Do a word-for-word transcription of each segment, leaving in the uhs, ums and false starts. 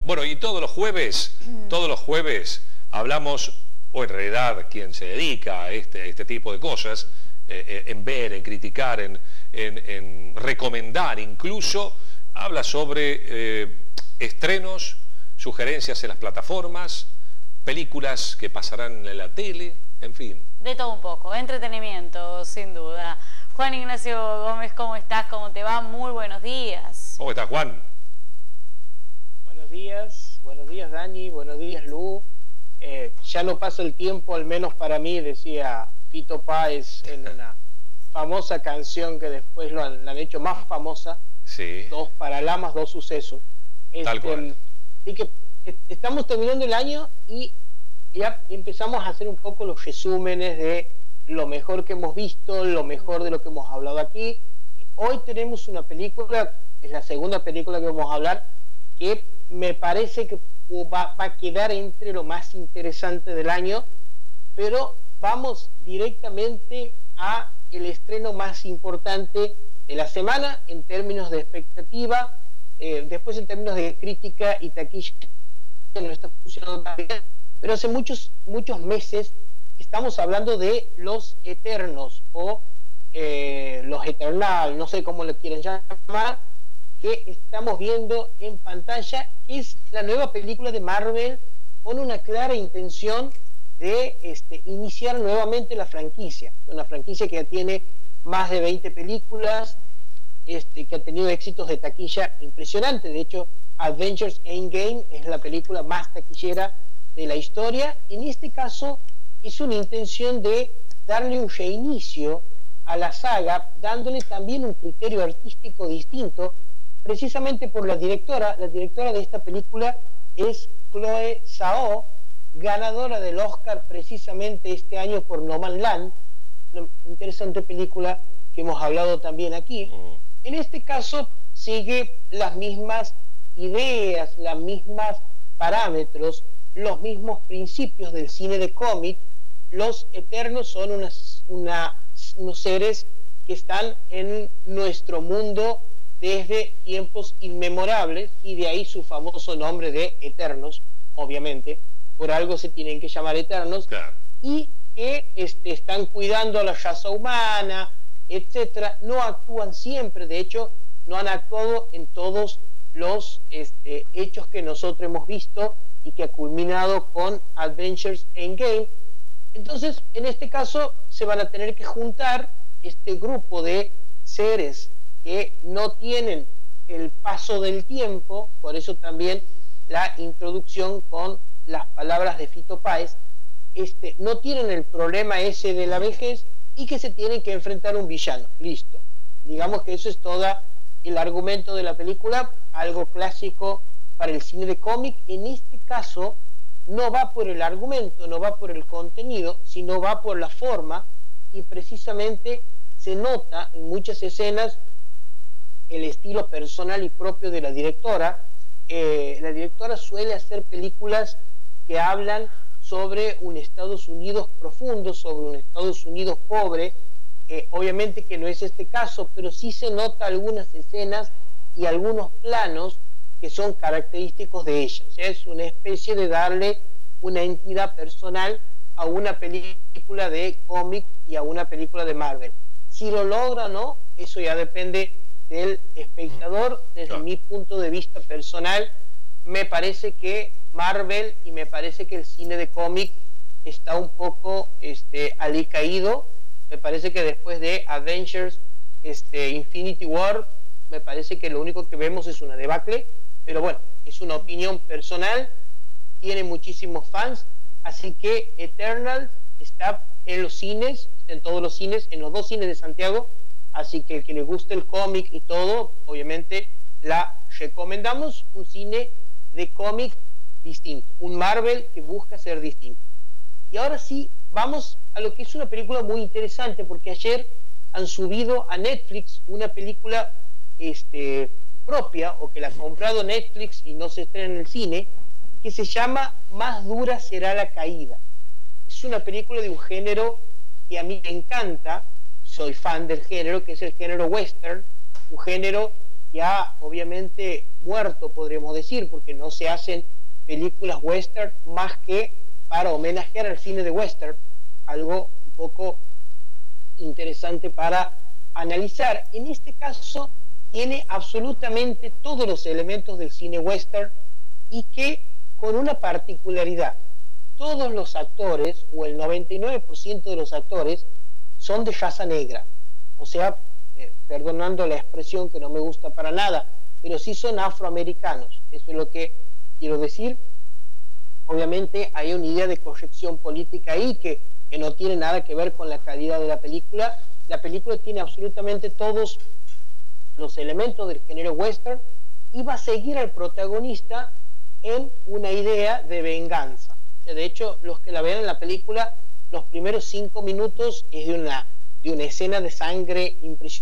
Bueno, y todos los jueves, todos los jueves hablamos, o en realidad quien se dedica a este, a este tipo de cosas, eh, en ver, en criticar, en, en, en recomendar incluso, habla sobre eh, estrenos, sugerencias en las plataformas, películas que pasarán en la tele, en fin. De todo un poco, entretenimiento, sin duda. Juan Ignacio Gómez, ¿cómo estás? ¿Cómo te va? Muy buenos días. ¿Cómo estás, Juan? Buenos días, buenos días, Dani, buenos días, Lu. Eh, ya no pasa el tiempo, al menos para mí, decía Fito Páez en una famosa canción que después lo han, la han hecho más famosa. Sí. Dos paralamas, dos sucesos. Tal Este, cual. Así que estamos terminando el año y ya empezamos a hacer un poco los resúmenes de lo mejor que hemos visto, lo mejor de lo que hemos hablado aquí. Hoy tenemos una película, es la segunda película que vamos a hablar, que me parece que va, va a quedar entre lo más interesante del año, pero vamos directamente a el estreno más importante de la semana en términos de expectativa, eh, después en términos de crítica y taquilla no está funcionando tan bien, pero hace muchos, muchos meses estamos hablando de Los Eternos o eh, Los Eternal, no sé cómo lo quieren llamar, que estamos viendo en pantalla. Es la nueva película de Marvel con una clara intención de este, iniciar nuevamente la franquicia, una franquicia que ya tiene más de veinte películas, este, que ha tenido éxitos de taquilla impresionantes. De hecho, Avengers Endgame es la película más taquillera de la historia. En este caso es una intención de darle un reinicio a la saga, dándole también un criterio artístico distinto, precisamente por la directora. La directora de esta película es Chloe Zhao, ganadora del Oscar precisamente este año por Nomadland, una interesante película que hemos hablado también aquí. En este caso sigue las mismas ideas, las mismas parámetros, los mismos principios del cine de cómic. Los Eternos son unas, una, unos seres que están en nuestro mundo desde tiempos inmemorables, y de ahí su famoso nombre de Eternos, obviamente, por algo se tienen que llamar Eternos, claro. Y que este, están cuidando a la raza humana, etcétera. No actúan siempre, de hecho, no han actuado en todos los este, hechos que nosotros hemos visto y que ha culminado con Avengers Endgame. Entonces, en este caso, se van a tener que juntar este grupo de seres que no tienen el paso del tiempo, por eso también la introducción con las palabras de Fito Páez, este, no tienen el problema ese de la vejez y que se tienen que enfrentar a un villano. Listo. Digamos que eso es todo el argumento de la película, algo clásico para el cine de cómic. En este caso no va por el argumento, no va por el contenido, sino va por la forma, y precisamente se nota en muchas escenas el estilo personal y propio de la directora. Eh, la directora suele hacer películas que hablan sobre un Estados Unidos profundo, sobre un Estados Unidos pobre. Eh, obviamente que no es este caso, pero sí se nota algunas escenas y algunos planos que son característicos de ella. O sea, es una especie de darle una entidad personal a una película de cómic y a una película de Marvel. Si lo logra o no, eso ya depende del espectador. Desde mi punto de vista personal, me parece que Marvel y me parece que el cine de cómic está un poco este, alicaído. Me parece que después de Avengers este, Infinity War, me parece que lo único que vemos es una debacle, pero bueno, es una opinión personal, tiene muchísimos fans, así que Eternal está en los cines, en todos los cines, en los dos cines de Santiago, así que el que le guste el cómic y todo, obviamente la recomendamos. Un cine de cómic distinto, un Marvel que busca ser distinto. Y ahora sí, vamos a lo que es una película muy interesante, porque ayer han subido a Netflix una película este, propia, o que la ha comprado Netflix y no se estrena en el cine, que se llama Más dura será la caída. Es una película de un género que a mí me encanta, soy fan del género, que es el género western, un género que ha obviamente muerto, podríamos decir, porque no se hacen películas western más que para homenajear al cine de western, algo un poco interesante para analizar. En este caso tiene absolutamente todos los elementos del cine western y que con una particularidad: todos los actores, o el noventa y nueve por ciento de los actores, son de raza negra, o sea, eh, perdonando la expresión que no me gusta para nada, pero sí son afroamericanos. Eso es lo que quiero decir. Obviamente hay una idea de corrección política ahí que, que no tiene nada que ver con la calidad de la película. La película tiene absolutamente todos los elementos del género western y va a seguir al protagonista en una idea de venganza. De hecho, los que la vean en la película, los primeros cinco minutos es de una, de una escena de sangre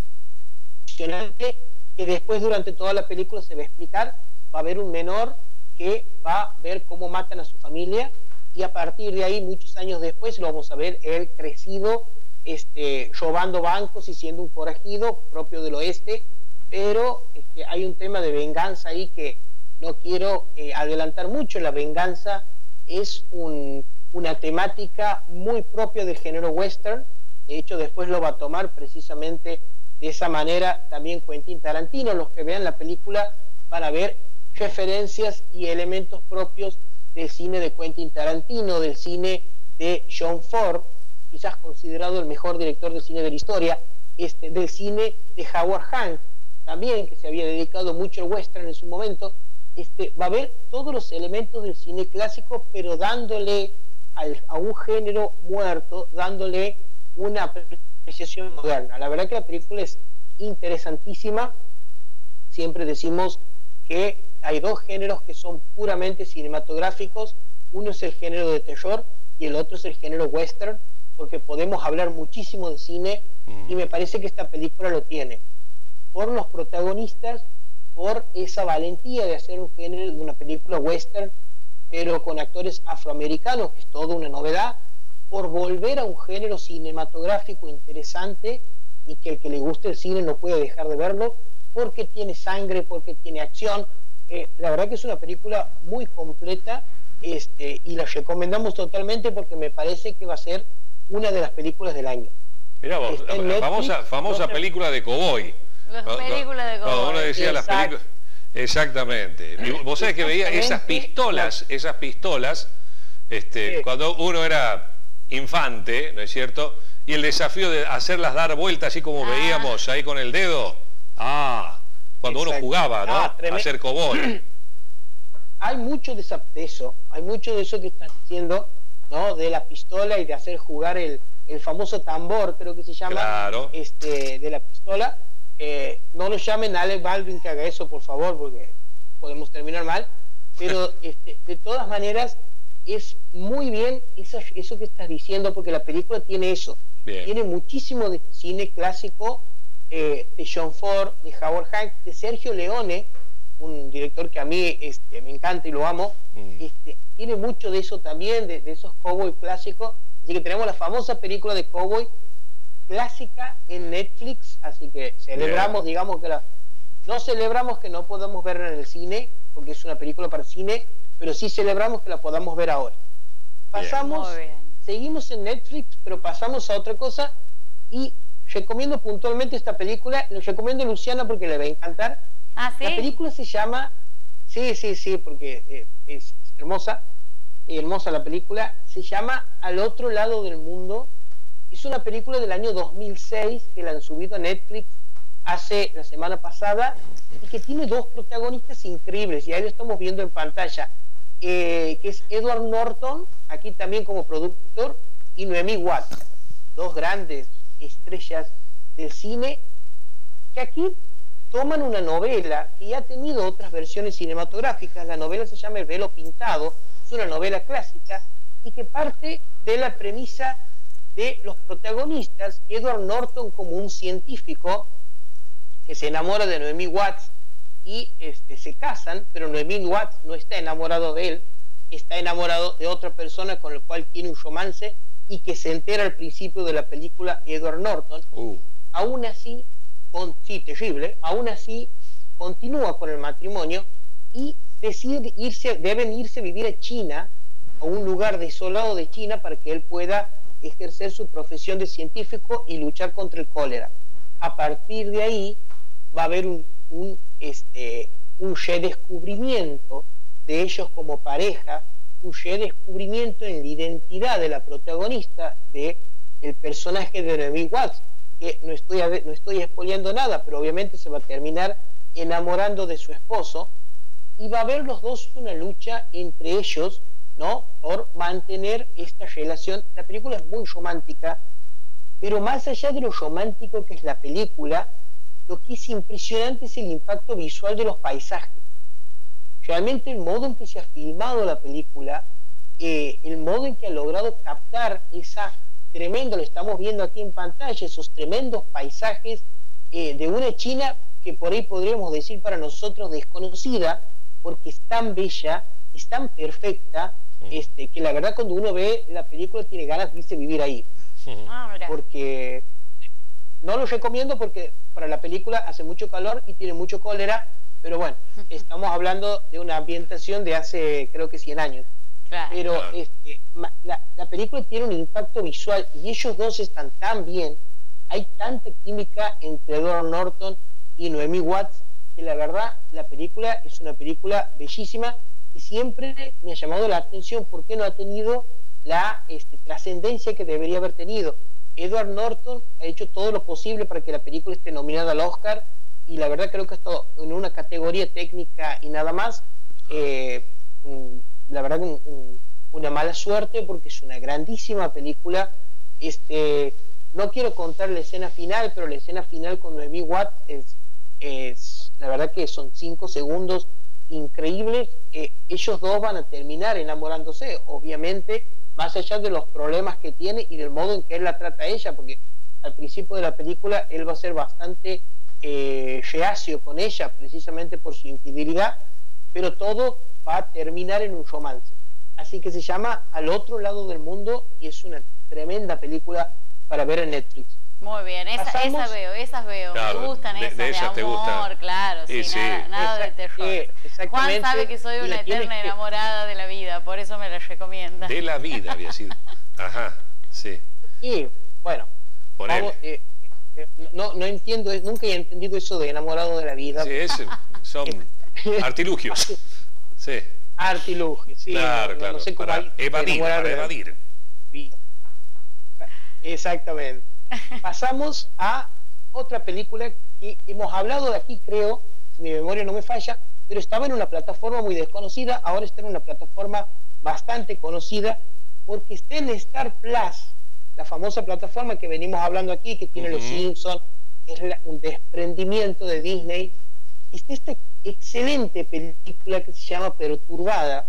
impresionante que después durante toda la película se va a explicar. Va a haber un menor que va a ver cómo matan a su familia y a partir de ahí, muchos años después, lo vamos a ver él crecido, este, robando bancos y siendo un forajido propio del oeste, pero este, hay un tema de venganza ahí que no quiero eh, adelantar mucho. La venganza es un, una temática muy propia del género western. De hecho, después lo va a tomar precisamente de esa manera también Quentin Tarantino. Los que vean la película van a ver referencias y elementos propios del cine de Quentin Tarantino, del cine de John Ford, quizás considerado el mejor director de cine de la historia, este, del cine de Howard Hawks, también, que se había dedicado mucho al western en su momento. Este, va a ver todos los elementos del cine clásico, pero dándole al, a un género muerto, dándole una apreciación moderna. La verdad que la película es interesantísima. Siempre decimos que hay dos géneros que son puramente cinematográficos. Uno es el género de terror y el otro es el género western, porque podemos hablar muchísimo de cine y me parece que esta película lo tiene, por los protagonistas, por esa valentía de hacer un género de una película western, pero con actores afroamericanos, que es toda una novedad, por volver a un género cinematográfico interesante y que el que le guste el cine no puede dejar de verlo, porque tiene sangre, porque tiene acción. Eh, la verdad que es una película muy completa, este, y la recomendamos totalmente porque me parece que va a ser una de las películas del año. Mirá vos, la Netflix, famosa, famosa película de cowboy. Las películas de cowboy. Cuando uno decía las películas. Exactamente. Y vos sabés que veía esas pistolas, esas pistolas, este, sí. Cuando uno era infante, ¿no es cierto? Y el desafío de hacerlas dar vueltas así como ah. veíamos ahí con el dedo. Ah, cuando Exacto. uno jugaba, ¿no? Ah, a ser cowboy. Hay mucho de eso, hay mucho de eso que estás diciendo, ¿no? De la pistola y de hacer jugar el, el famoso tambor, creo que se llama, claro. este, de la pistola. Eh, no lo llamen a Alec Baldwin que haga eso, por favor, porque podemos terminar mal. Pero este, de todas maneras es muy bien eso, eso que estás diciendo, porque la película tiene eso. Bien. Tiene muchísimo de cine clásico, eh, de John Ford, de Howard Hawks, de Sergio Leone, un director que a mí este, me encanta y lo amo. Mm. Este, tiene mucho de eso también, de, de esos cowboy clásicos. Así que tenemos la famosa película de cowboy clásica en Netflix, así que celebramos, Bien. digamos que la, no celebramos que no podamos verla en el cine, porque es una película para cine, pero sí celebramos que la podamos ver ahora. Pasamos, bien. seguimos en Netflix, pero pasamos a otra cosa, y recomiendo puntualmente esta película, les recomiendo a Luciana porque le va a encantar. ¿Ah, sí? La película se llama, sí, sí, sí, porque eh, es, es hermosa, hermosa la película, se llama Al otro lado del mundo. Es una película del año dos mil seis que la han subido a Netflix hace la semana pasada y que tiene dos protagonistas increíbles, y ahí lo estamos viendo en pantalla, eh, que es Edward Norton, aquí también como productor, y Naomi Watts, dos grandes estrellas del cine, que aquí toman una novela que ya ha tenido otras versiones cinematográficas. La novela se llama El velo pintado, es una novela clásica y que parte de la premisa de los protagonistas, Edward Norton como un científico que se enamora de Naomi Watts y este, se casan, pero Naomi Watts no está enamorado de él, está enamorado de otra persona con la cual tiene un romance y que se entera al principio de la película Edward Norton. Uh. Aún así, con, sí, terrible, aún así continúa con el matrimonio y deciden irse, deben irse a vivir a China, a un lugar desolado de China, para que él pueda ejercer su profesión de científico y luchar contra el cólera. A partir de ahí va a haber un, un, este, un redescubrimiento de ellos como pareja, un redescubrimiento en la identidad de la protagonista, de el personaje de Naomi Watts, que no estoy, no estoy spoileando nada, pero obviamente se va a terminar enamorando de su esposo, y va a haber los dos una lucha entre ellos, ¿no?, por mantener esta relación. La película es muy romántica, pero más allá de lo romántico que es la película, lo que es impresionante es el impacto visual de los paisajes. Realmente el modo en que se ha filmado la película, eh, el modo en que ha logrado captar esa tremendo, lo estamos viendo aquí en pantalla, esos tremendos paisajes eh, de una China que por ahí podríamos decir para nosotros desconocida, porque es tan bella, es tan perfecta, este, que la verdad cuando uno ve la película tiene ganas de irse a vivir ahí. Ah, porque no lo recomiendo porque para la película hace mucho calor y tiene mucho cólera, pero bueno, estamos hablando de una ambientación de hace creo que cien años. Claro. Pero Claro. Este, la, la película tiene un impacto visual y ellos dos están tan bien, hay tanta química entre Edward Norton y Naomi Watts, que la verdad la película es una película bellísima y siempre me ha llamado la atención por qué no ha tenido la este, trascendencia que debería haber tenido. Edward Norton ha hecho todo lo posible para que la película esté nominada al Oscar, y la verdad creo que esto en una categoría técnica y nada más, eh, la verdad un, un, una mala suerte, porque es una grandísima película. Este, no quiero contar la escena final, pero la escena final con Naomi Watts es, es la verdad que son cinco segundos increíbles. Eh, ellos dos van a terminar enamorándose, obviamente, más allá de los problemas que tiene y del modo en que él la trata a ella, porque al principio de la película él va a ser bastante eh, reacio con ella, precisamente por su infidelidad, pero todo va a terminar en un romance. Así que se llama Al otro lado del mundo y es una tremenda película para ver en Netflix. Muy bien, esa, Pasamos- esa veo, esas veo, Claro, me gustan de- esas, de de, esas te amor, gustan. claro, Y sí, sí. nada, nada de Exact- terror. eh, Juan exactamente, sabe que soy y una la tienes eterna que- enamorada de la vida, por eso me la recomienda. De la vida, había sido. Ajá, sí. Y bueno, Ponele. vamos, eh, eh, no, no entiendo, nunca he entendido eso de enamorado de la vida. Sí, es- son artilugios. Sí, Artilugio, sí. claro, no, no claro. sé cómo Para hay- evadir, enamorar para de la evadir. vida. Exactamente. Pasamos a otra película que hemos hablado de aquí, creo, si mi memoria no me falla, pero estaba en una plataforma muy desconocida, ahora está en una plataforma bastante conocida, porque está en Star Plus, la famosa plataforma que venimos hablando aquí, que tiene Los Ujú. Simpsons, es la- un desprendimiento de Disney. Está esta excelente película que se llama Perturbada,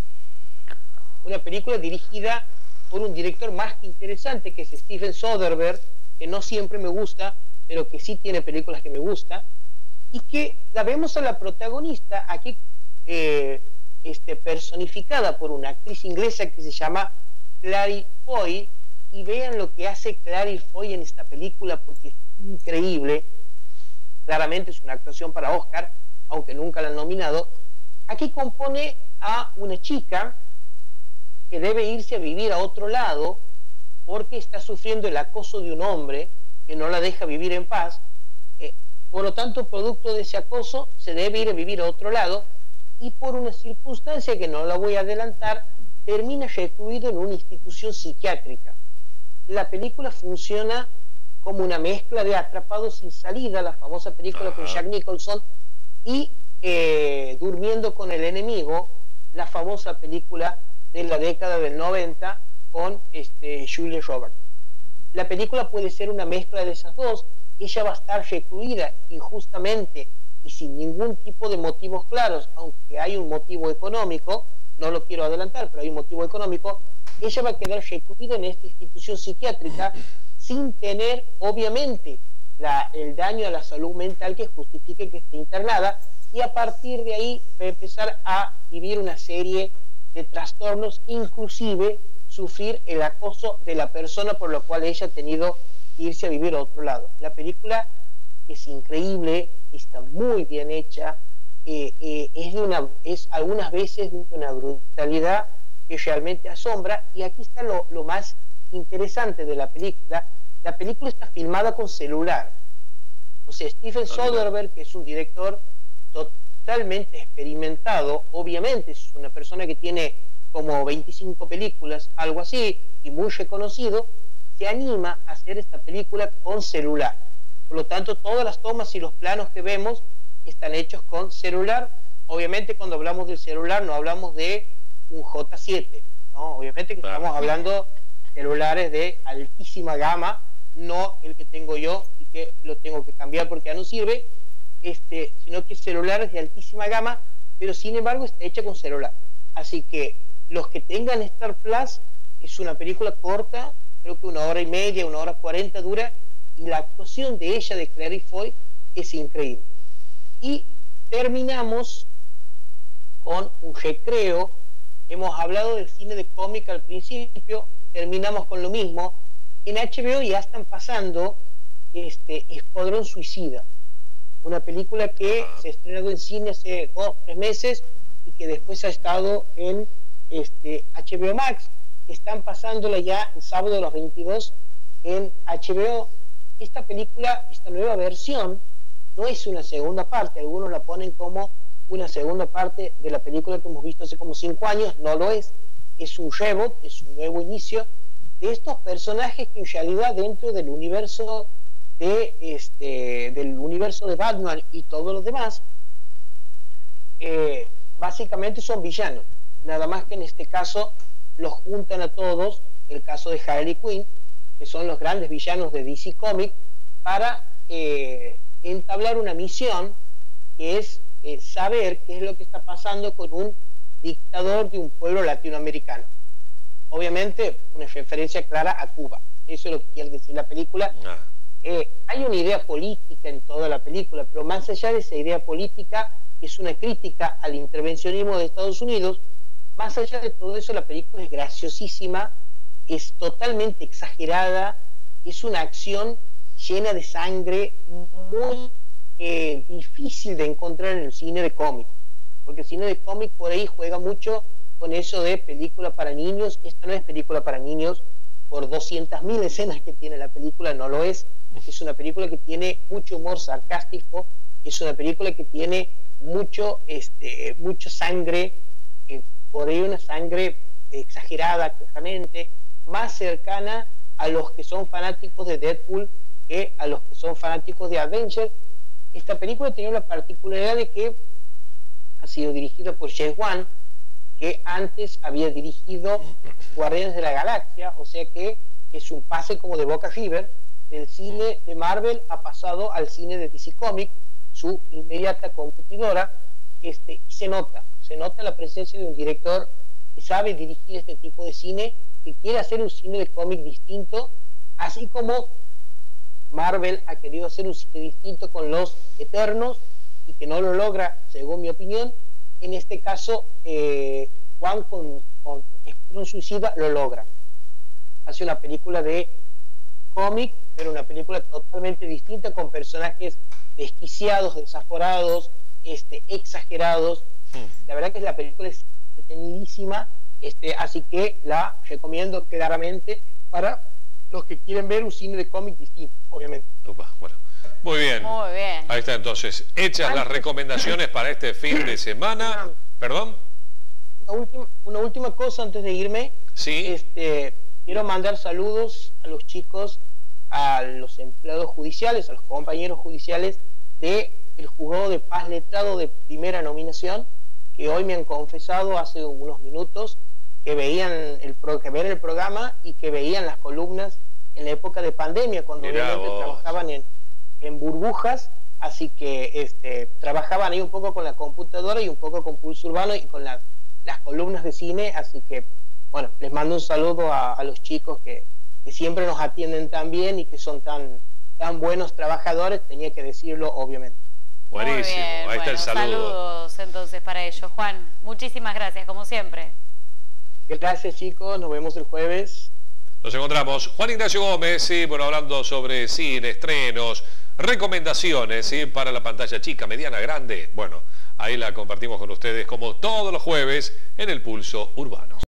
una película dirigida por un director más que interesante, que es Steven Soderbergh, que no siempre me gusta, pero que sí tiene películas que me gustan, y que la vemos a la protagonista aquí eh, este, personificada por una actriz inglesa que se llama Clary Foy, y vean lo que hace Clary Foy en esta película, porque es increíble. Claramente es una actuación para Oscar, aunque nunca la han nominado. Aquí compone a una chica que debe irse a vivir a otro lado porque está sufriendo el acoso de un hombre que no la deja vivir en paz. Eh, por lo tanto, producto de ese acoso, se debe ir a vivir a otro lado, y por una circunstancia que no la voy a adelantar, termina recluido en una institución psiquiátrica. La película funciona como una mezcla de Atrapados sin salida, la famosa película Ajá. con Jack Nicholson, y eh, Durmiendo con el enemigo, la famosa película de la década del noventa con este, Julia Roberts. La película puede ser una mezcla de esas dos. Ella va a estar recluida injustamente y sin ningún tipo de motivos claros, aunque hay un motivo económico, no lo quiero adelantar, pero hay un motivo económico. Ella va a quedar recluida en esta institución psiquiátrica sin tener, obviamente, la, el daño a la salud mental que justifique que esté internada, y a partir de ahí va a empezar a vivir una serie de trastornos, inclusive sufrir el acoso de la persona por lo cual ella ha tenido que irse a vivir a otro lado. La película es increíble, está muy bien hecha, eh, eh, es, de una, es algunas veces de una brutalidad que realmente asombra, y aquí está lo, lo más interesante de la película. La película está filmada con celular. O sea, Steven Soderbergh, que es un director totalmente experimentado, obviamente es una persona que tiene como veinticinco películas, algo así, y muy reconocido, se anima a hacer esta película con celular. Por lo tanto, todas las tomas y los planos que vemos están hechos con celular. Obviamente, cuando hablamos del celular no hablamos de un J siete, ¿no? Obviamente que claro, estamos hablando de celulares de altísima gama, no el que tengo yo y que lo tengo que cambiar porque ya no sirve, este, sino que celulares de altísima gama, pero sin embargo está hecha con celular. Así que los que tengan Star Plus, es una película corta, creo que una hora y media, una hora cuarenta dura, y la actuación de ella, de Clary Foy, es increíble. Y terminamos con un recreo. Hemos hablado del cine de cómic al principio, terminamos con lo mismo. En H B O ya están pasando este, Escuadrón Suicida, una película que se ha estrenado en cine hace dos, tres meses y que después ha estado en este, H B O Max. Están pasándola ya el sábado a las veintidós en H B O. Esta película, esta nueva versión, no es una segunda parte. Algunos la ponen como una segunda parte de la película que hemos visto hace como cinco años. No lo es. Es un reboot, es un nuevo inicio de estos personajes que en realidad dentro del universo de este del universo de Batman y todos los demás eh, básicamente son villanos, nada más que en este caso los juntan a todos, el caso de Harley Quinn, que son los grandes villanos de D C Comics, para eh, entablar una misión que es eh, saber qué es lo que está pasando con un dictador de un pueblo latinoamericano. Obviamente una referencia clara a Cuba, eso es lo que quiere decir la película. Ah. Eh, hay una idea política en toda la película, pero más allá de esa idea política, que es una crítica al intervencionismo de Estados Unidos, más allá de todo eso, la película es graciosísima, es totalmente exagerada, es una acción llena de sangre, muy eh, difícil de encontrar en el cine de cómic, porque el cine de cómic por ahí juega mucho con eso de película para niños. Esta no es película para niños, por doscientas mil escenas que tiene la película, no lo es. Es una película que tiene mucho humor sarcástico, es una película que tiene mucho, este, mucho sangre, eh, por ahí una sangre exagerada, claramente, más cercana a los que son fanáticos de Deadpool que a los que son fanáticos de Avengers. Esta película tiene la particularidad de que ha sido dirigida por James Wan, que antes había dirigido Guardianes de la Galaxia, o sea que es un pase como de Boca River, del cine de Marvel ha pasado al cine de D C Comics, su inmediata competidora, este, y se nota, se nota la presencia de un director que sabe dirigir este tipo de cine, que quiere hacer un cine de cómic distinto, así como Marvel ha querido hacer un cine distinto con los Eternos y que no lo logra, según mi opinión. En este caso, eh, Juan con, con Escuadrón Suicida lo logra. Hace una película de cómic, pero una película totalmente distinta, con personajes desquiciados, desaforados, este, exagerados. Mm. La verdad que la película es entretenidísima, este, así que la recomiendo claramente para los que quieren ver un cine de cómic distinto, obviamente. Opa, bueno. Muy bien. Muy bien. Ahí está entonces, hechas Antes, las recomendaciones para este fin de semana. ¿Perdón? Una última, una última cosa antes de irme. Sí. Este, quiero mandar saludos a los chicos, a los empleados judiciales, a los compañeros judiciales del juzgado de paz letrado de primera nominación, que hoy me han confesado hace unos minutos que veían el, pro, que ven el programa y que veían las columnas en la época de pandemia, cuando Mirá obviamente vos. trabajaban en, en burbujas, así que este, trabajaban ahí un poco con la computadora y un poco con Pulso Urbano y con las, las columnas de cine, así que bueno, les mando un saludo a, a los chicos que, que siempre nos atienden tan bien y que son tan, tan buenos trabajadores, tenía que decirlo obviamente. Buenísimo, Muy bien, ahí bueno, está el saludo. Saludos entonces para ellos. Juan, muchísimas gracias, como siempre. Gracias chicos, nos vemos el jueves. Nos encontramos. Juan Ignacio Gómez, sí, bueno, hablando sobre cine, estrenos, recomendaciones, ¿sí?, para la pantalla chica, mediana, grande. Bueno, ahí la compartimos con ustedes como todos los jueves en el Pulso Urbano.